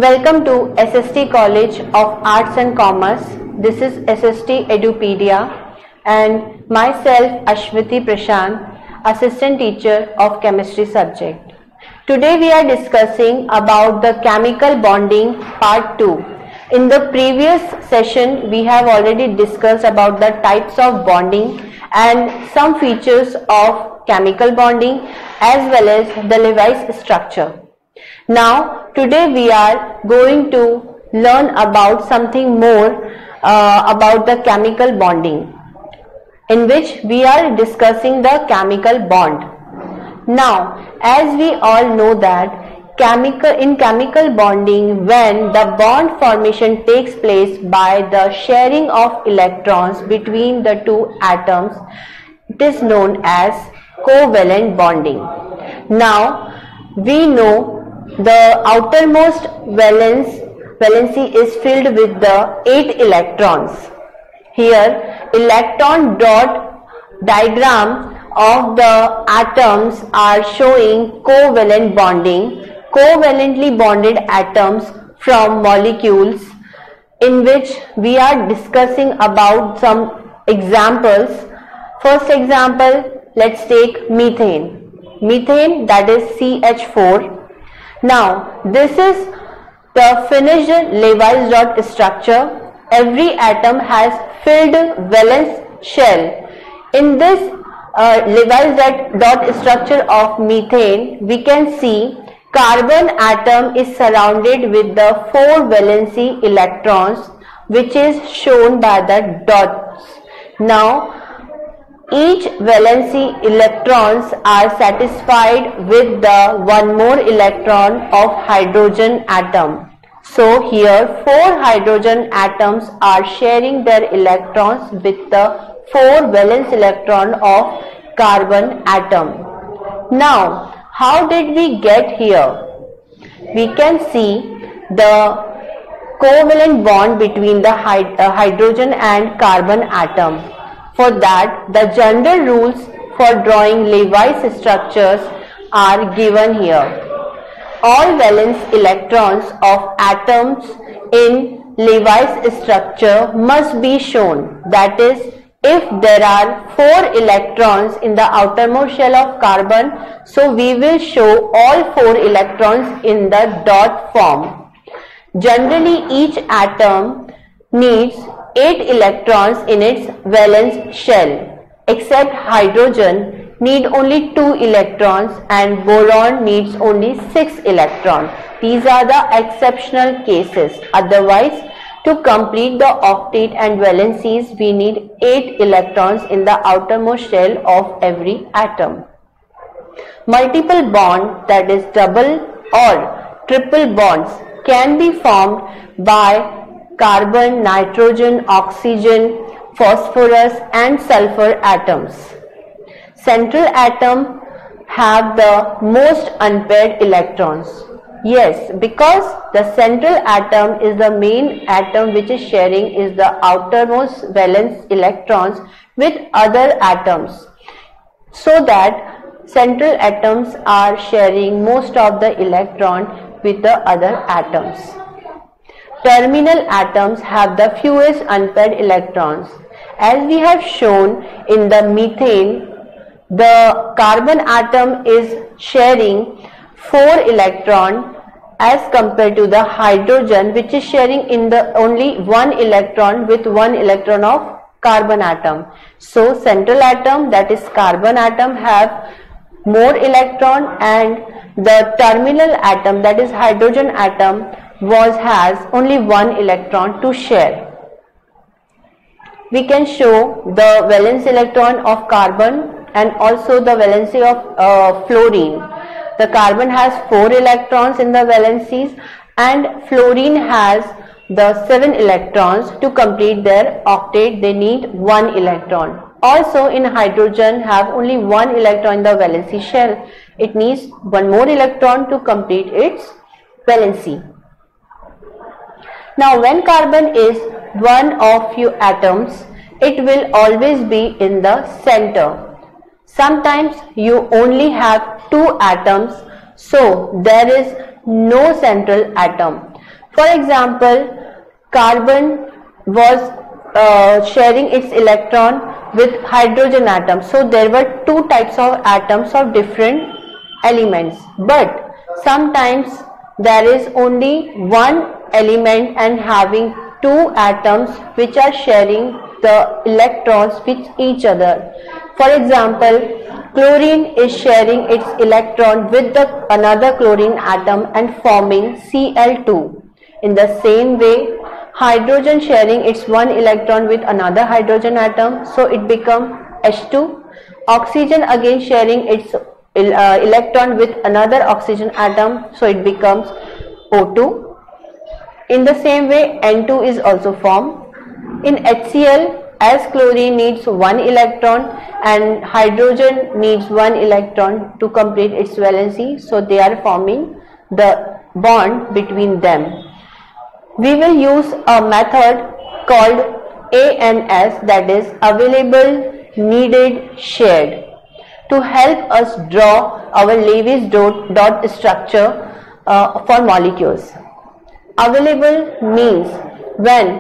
Welcome to SST College of Arts and Commerce. This is SST Edupedia and myself Ashwati Prashant, Assistant Teacher of Chemistry subject. Today we are discussing about the chemical bonding part 2. In the previous session we have already discussed about the types of bonding and some features of chemical bonding as well as the Lewis structure. Now today we are going to learn about something more about the chemical bonding, in which we are discussing the chemical bond. Now as we all know that in chemical bonding, when the bond formation takes place by the sharing of electrons between the two atoms, it is known as covalent bonding. Now we know the outermost valency is filled with the 8 electrons. Here electron dot diagram of the atoms are showing covalent bonding, covalently bonded atoms from molecules, in which we are discussing about some examples. First example, let's take methane. Methane, that is CH4. Now this is the finished Lewis dot structure. Every atom has filled valence shell. In this Lewis dot structure of methane, we can see carbon atom is surrounded with the 4 valency electrons, which is shown by the dots. Now each valency electrons are satisfied with the one more electron of hydrogen atom. So here 4 hydrogen atoms are sharing their electrons with the 4 valence electron of carbon atom. Now how did we get here? We can see the covalent bond between the hydrogen and carbon atom. For that, the general rules for drawing Lewis structures are given here. All valence electrons of atoms in Lewis structure must be shown. That is, if there are 4 electrons in the outermost shell of carbon, so we will show all 4 electrons in the dot form. Generally, each atom needs 8 electrons in its valence shell, except hydrogen need only 2 electrons and boron needs only 6 electrons. These are the exceptional cases. Otherwise, to complete the octet and valencies, we need 8 electrons in the outermost shell of every atom. Multiple bond, that is double or triple bonds, can be formed by carbon, nitrogen, oxygen, phosphorus and sulfur atoms. Central atom have the most unpaired electrons. Yes, because the central atom is the main atom which is sharing is the outermost valence electrons with other atoms. So that central atoms are sharing most of the electron with the other atoms. Terminal atoms have the fewest unpaired electrons. As we have shown in the methane, the carbon atom is sharing 4 electrons as compared to the hydrogen, which is sharing in the only 1 electron with 1 electron of carbon atom. So central atom, that is carbon atom, have more electron, and the terminal atom, that is hydrogen atom, has only 1 electron to share. We can show the valence electron of carbon and also the valency of fluorine. The carbon has 4 electrons in the valencies and fluorine has the 7 electrons. To complete their octet, they need 1 electron. Also in hydrogen have only 1 electron in the valency shell. It needs 1 more electron to complete its valency. Now when carbon is one of few atoms, it will always be in the center. Sometimes you only have 2 atoms, so there is no central atom. For example, carbon was sharing its electron with hydrogen atom. So there were two types of atoms of different elements, but sometimes there is only one element and having two atoms which are sharing the electrons with each other. For example, chlorine is sharing its electron with another chlorine atom and forming Cl2. In the same way, hydrogen sharing its one electron with another hydrogen atom, so it becomes H2. Oxygen again sharing its electron with another oxygen atom, so it becomes O2. In the same way, N2 is also formed. In HCl, as chlorine needs one electron and hydrogen needs one electron to complete its valency, so they are forming the bond between them. We will use a method called ANS, that is available, needed, shared, to help us draw our Lewis dot structure for molecules. Available means when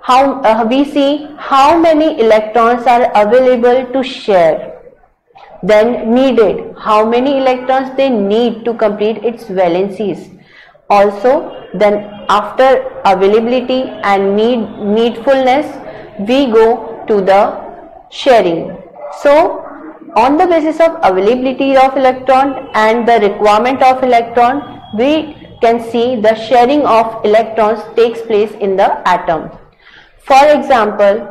we see how many electrons are available to share. Then needed, how many electrons they need to complete its valencies. Also, then after availability and needfulness, we go to the sharing. So, on the basis of availability of electron and the requirement of electron, we can see the sharing of electrons takes place in the atom. For example,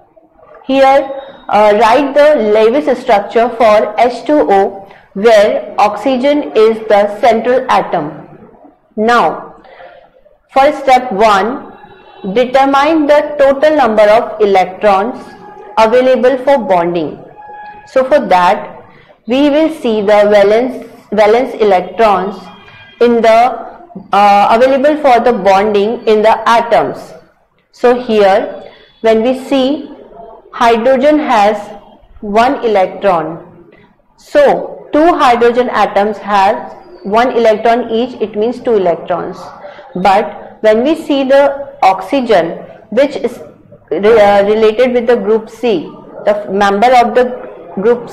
here write the Lewis structure for H2O, where oxygen is the central atom. Now, for step 1, determine the total number of electrons available for bonding. So for that, we will see the valence electrons in the available for the bonding in the atoms. So here, when we see hydrogen has one electron, so two hydrogen atoms have one electron each, it means 2 electrons. But when we see the oxygen, which is related with the group C, the member of the group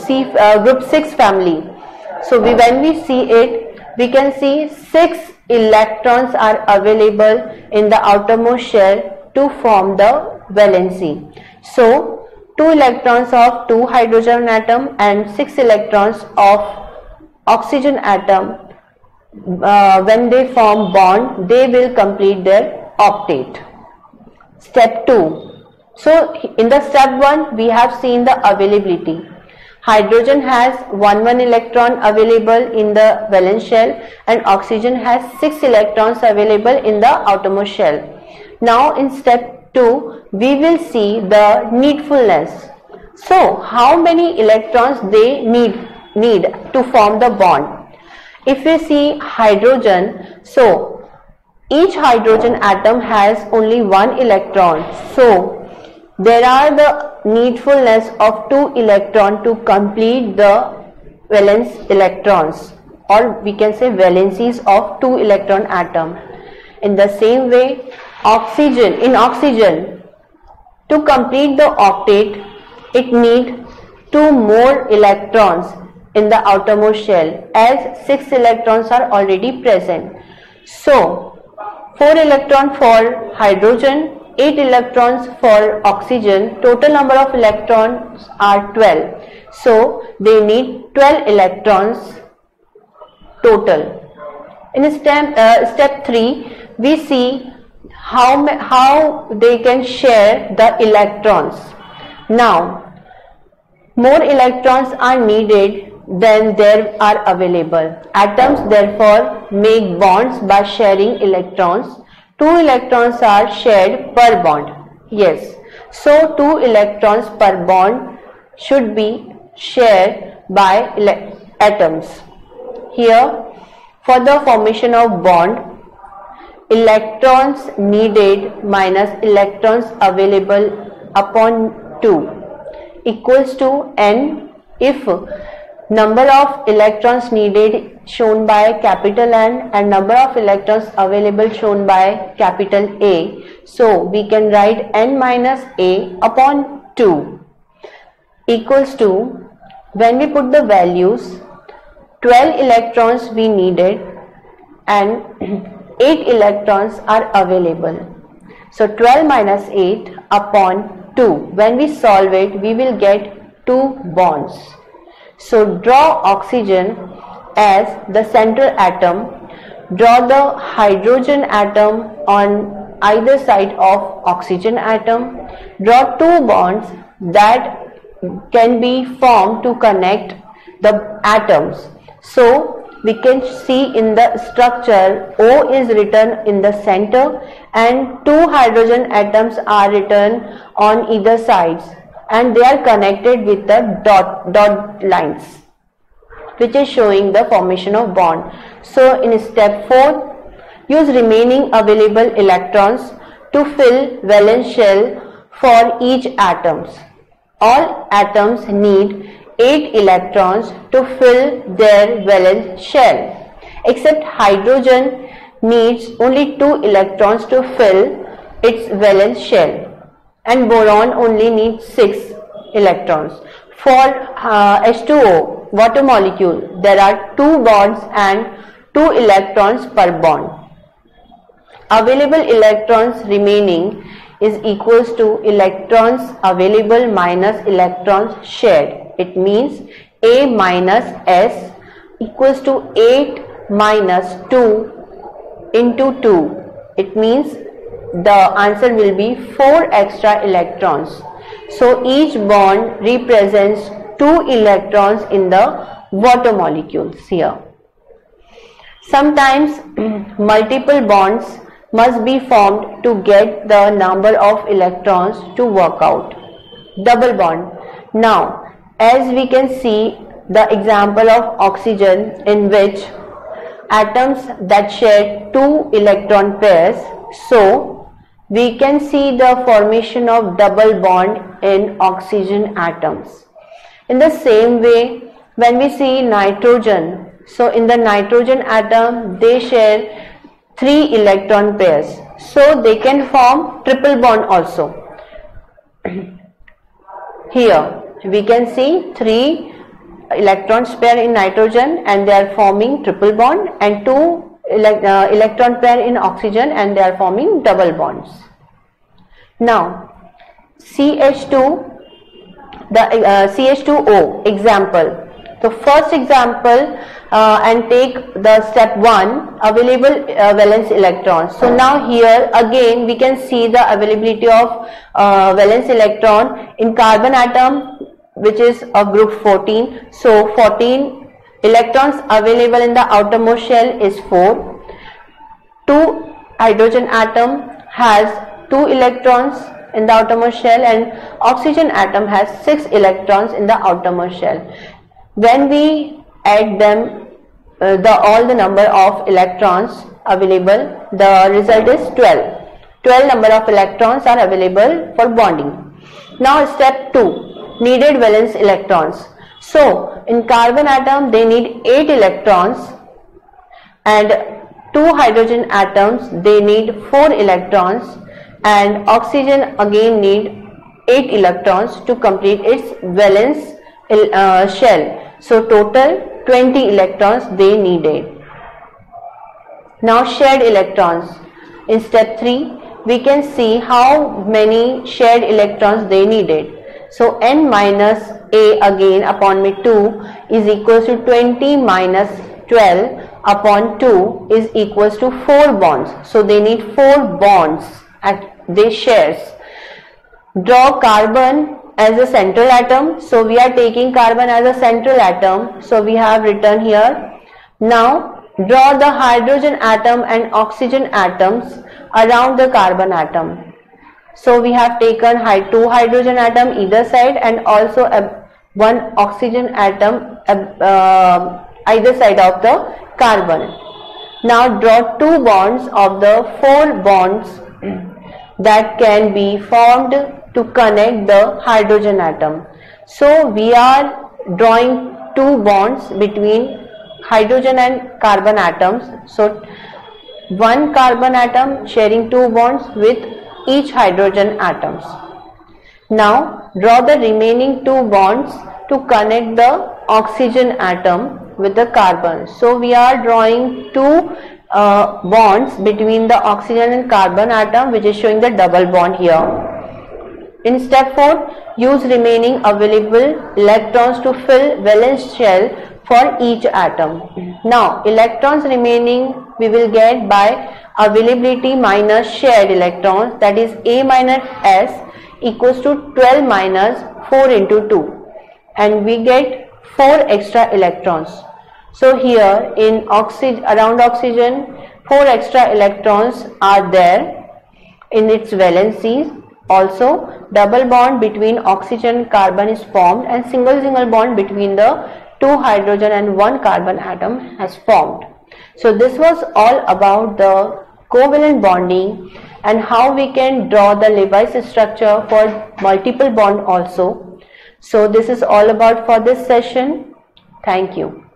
6 family, so when we see it, we can see 6 electrons are available in the outermost shell to form the valency. So 2 electrons of 2 hydrogen atom and 6 electrons of oxygen atom, when they form bond, they will complete their octet. Step 2. So in the step 1, we have seen the availability. Hydrogen has one electron available in the valence shell and oxygen has 6 electrons available in the outermost shell. Now in step 2, we will see the needfulness. So how many electrons they need to form the bond. If we see hydrogen, so each hydrogen atom has only one electron. So there are the needfulness of 2 electrons to complete the valence electrons, or we can say valencies of 2 electron atom. In the same way, oxygen, to complete the octet, it needs 2 more electrons in the outermost shell, as 6 electrons are already present. So 4 electrons for hydrogen, 8 electrons for oxygen, total number of electrons are 12. So they need 12 electrons total. In step 3, we see how they can share the electrons. Now, more electrons are needed than there are available. Atoms therefore make bonds by sharing electrons. 2 electrons are shared per bond. Yes, so 2 electrons per bond should be shared by atoms. Here, for the formation of bond, electrons needed minus electrons available upon 2 equals to n if number of electrons needed shown by capital N and number of electrons available shown by capital A. So we can write N minus A upon 2 equals to, when we put the values, 12 electrons we needed and 8 electrons are available. So 12 minus 8 upon 2. When we solve it, we will get 2 bonds. So draw oxygen as the central atom. Draw the hydrogen atom on either side of oxygen atom. Draw 2 bonds that can be formed to connect the atoms. So we can see in the structure O is written in the center and 2 hydrogen atoms are written on either sides, and they are connected with the dot lines, which is showing the formation of bond. So in step 4, use remaining available electrons to fill valence shell for each atoms. All atoms need 8 electrons to fill their valence shell, except hydrogen needs only 2 electrons to fill its valence shell, and boron only needs 6 electrons. For H2O, water molecule, there are 2 bonds and 2 electrons per bond. Available electrons remaining is equals to electrons available minus electrons shared. It means A minus S equals to 8 minus 2 into 2. It means the answer will be 4 extra electrons. So each bond represents 2 electrons in the water molecules here. Sometimes multiple bonds must be formed to get the number of electrons to work out. Double bond. Now, as we can see the example of oxygen, in which atoms that share 2 electron pairs, so we can see the formation of double bond in oxygen atoms. In the same way, when we see nitrogen, so in the nitrogen atom they share 3 electron pairs, so they can form triple bond also. Here we can see 3 electrons pair in nitrogen and they are forming triple bond, and 2 electron pair in oxygen and they are forming double bonds. Now CH2, the CH2O example. So first example, and take the step 1, available valence electrons. So now here again we can see the availability of valence electron in carbon atom, which is of group 14. So 14 electrons available in the outermost shell is 4. 2 hydrogen atom has 2 electrons in the outermost shell, and oxygen atom has 6 electrons in the outermost shell. When we add them, all the number of electrons available, the result is 12. 12 number of electrons are available for bonding. Now step 2, needed valence electrons. So in carbon atom they need 8 electrons, and 2 hydrogen atoms they need 4 electrons, and oxygen again need 8 electrons to complete its valence shell. So total 20 electrons they needed. Now shared electrons. In step 3 we can see how many shared electrons they needed. So n minus a again upon 2 is equals to 20 minus 12 upon 2 is equals to 4 bonds. So they need 4 bonds at their shares. Draw carbon as a central atom. So we are taking carbon as a central atom. So we have written here. Now draw the hydrogen atom and oxygen atoms around the carbon atom. So we have taken 2 hydrogen atom either side and also 1 oxygen atom either side of the carbon. Now draw 2 bonds of the 4 bonds that can be formed to connect the hydrogen atom. So we are drawing two bonds between hydrogen and carbon atoms. So one carbon atom sharing two bonds with each hydrogen atoms. Now draw the remaining two bonds to connect the oxygen atom with the carbon. So we are drawing two bonds between the oxygen and carbon atom, which is showing the double bond here. In step 4, use remaining available electrons to fill valence shell for each atom. Now electrons remaining we will get by availability minus shared electrons, that is A minus S equals to 12 minus 4 into 2, and we get 4 extra electrons. So here in around oxygen 4 extra electrons are there in its valencies. Also double bond between oxygen and carbon is formed, and single bond between the two hydrogen and one carbon atom has formed. So this was all about the covalent bonding and how we can draw the Lewis structure for multiple bond also. So this is all about for this session. Thank you.